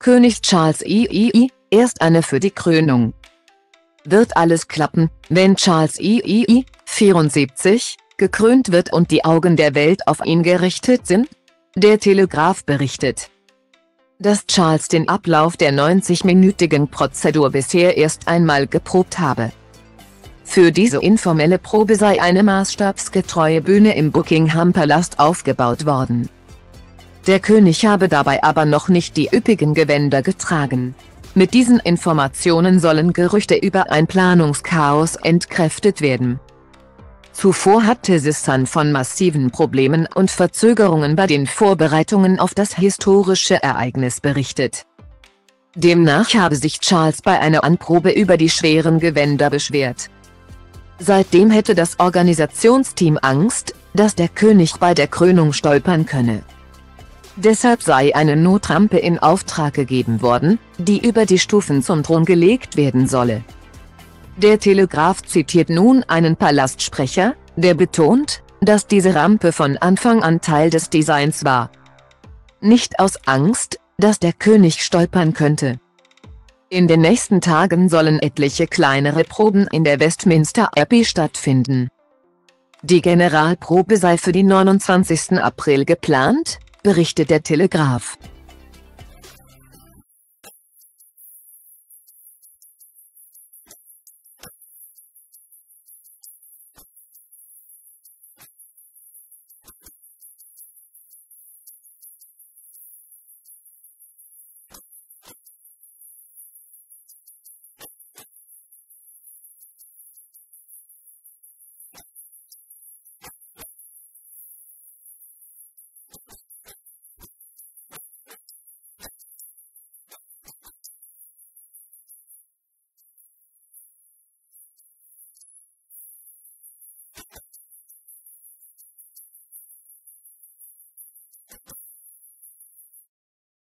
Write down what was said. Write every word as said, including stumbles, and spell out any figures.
König Charles der Erste, erst eine für die Krönung. Wird alles klappen, wenn Charles der Erste, vierundsiebzig, gekrönt wird und die Augen der Welt auf ihn gerichtet sind? Der Telegraph berichtet, dass Charles den Ablauf der neunzig-minütigen Prozedur bisher erst einmal geprobt habe. Für diese informelle Probe sei eine maßstabsgetreue Bühne im Buckingham Palast aufgebaut worden. Der König habe dabei aber noch nicht die üppigen Gewänder getragen. Mit diesen Informationen sollen Gerüchte über ein Planungschaos entkräftet werden. Zuvor hatte The Sun von massiven Problemen und Verzögerungen bei den Vorbereitungen auf das historische Ereignis berichtet. Demnach habe sich Charles bei einer Anprobe über die schweren Gewänder beschwert. Seitdem hätte das Organisationsteam Angst, dass der König bei der Krönung stolpern könne. Deshalb sei eine Notrampe in Auftrag gegeben worden, die über die Stufen zum Thron gelegt werden solle. Der Telegraph zitiert nun einen Palastsprecher, der betont, dass diese Rampe von Anfang an Teil des Designs war. Nicht aus Angst, dass der König stolpern könnte. In den nächsten Tagen sollen etliche kleinere Proben in der Westminster Abbey stattfinden. Die Generalprobe sei für den neunundzwanzigsten April geplant, berichtet der Telegraph.